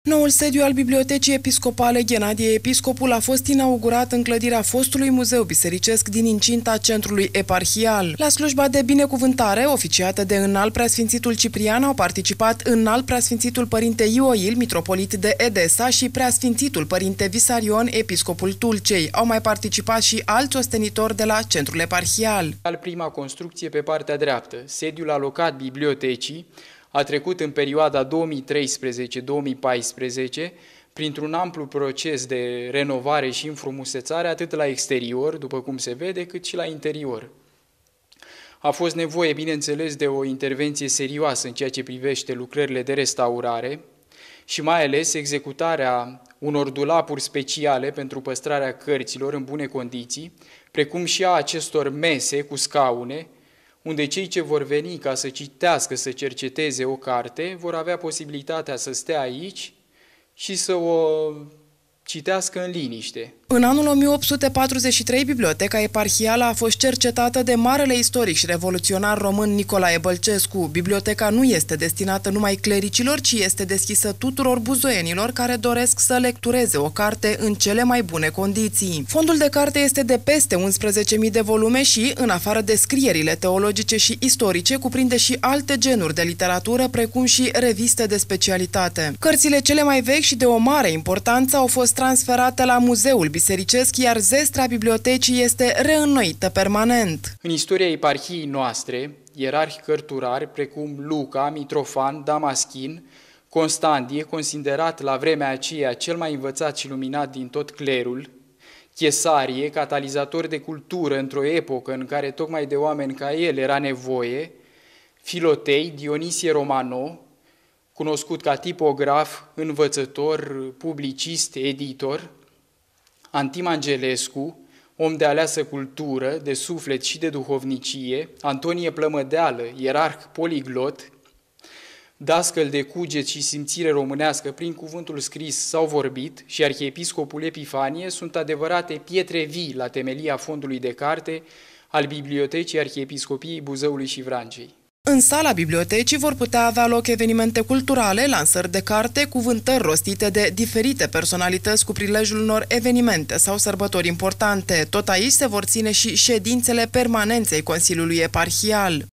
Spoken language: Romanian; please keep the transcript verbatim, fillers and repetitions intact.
Noul sediu al Bibliotecii Episcopale Ghenadie Episcopul a fost inaugurat în clădirea fostului muzeu bisericesc din incinta centrului eparhial. La slujba de binecuvântare, oficiată de Înalt Preasfințitul Ciprian, au participat Înalt Preasfințitul Părinte Ioil, mitropolit de Edesa, și Preasfințitul Părinte Visarion, episcopul Tulcei. Au mai participat și alți ostenitori de la centrul eparhial. Prima construcție pe partea dreaptă, sediul alocat bibliotecii, a trecut în perioada două mii treisprezece două mii paisprezece printr-un amplu proces de renovare și înfrumusețare atât la exterior, după cum se vede, cât și la interior. A fost nevoie, bineînțeles, de o intervenție serioasă în ceea ce privește lucrările de restaurare și mai ales executarea unor dulapuri speciale pentru păstrarea cărților în bune condiții, precum și a acestor mese cu scaune, unde cei ce vor veni ca să citească, să cerceteze o carte, vor avea posibilitatea să stea aici și să o citească în liniște. În anul o mie opt sute patruzeci și trei, Biblioteca Eparhială a fost cercetată de marele istoric și revoluționar român Nicolae Bălcescu. Biblioteca nu este destinată numai clericilor, ci este deschisă tuturor buzoienilor care doresc să lectureze o carte în cele mai bune condiții. Fondul de carte este de peste unsprezece mii de volume și, în afară de scrierile teologice și istorice, cuprinde și alte genuri de literatură, precum și reviste de specialitate. Cărțile cele mai vechi și de o mare importanță au fost transferate la Muzeul bisericesc, iar zestrea bibliotecii este reînnoită permanent. În istoria eparhiei noastre, ierarhi cărturari precum Luca, Mitrofan, Damaschin, Constantie, considerat la vremea aceea cel mai învățat și luminat din tot clerul, Chesarie, catalizator de cultură într-o epocă în care tocmai de oameni ca el era nevoie, Filotei, Dionisie Romano, cunoscut ca tipograf, învățător, publicist, editor, Antim Angelescu, om de aleasă cultură, de suflet și de duhovnicie, Antonie Plămădeală, ierarh poliglot, dascăl de cuget și simțire românească prin cuvântul scris sau vorbit, și arhiepiscopul Epifanie sunt adevărate pietre vii la temelia fondului de carte al Bibliotecii Arhiepiscopiei Buzăului și Vrancei. În sala bibliotecii vor putea avea loc evenimente culturale, lansări de carte, cuvântări rostite de diferite personalități cu prilejul unor evenimente sau sărbători importante. Tot aici se vor ține și ședințele permanenței Consiliului Eparhial.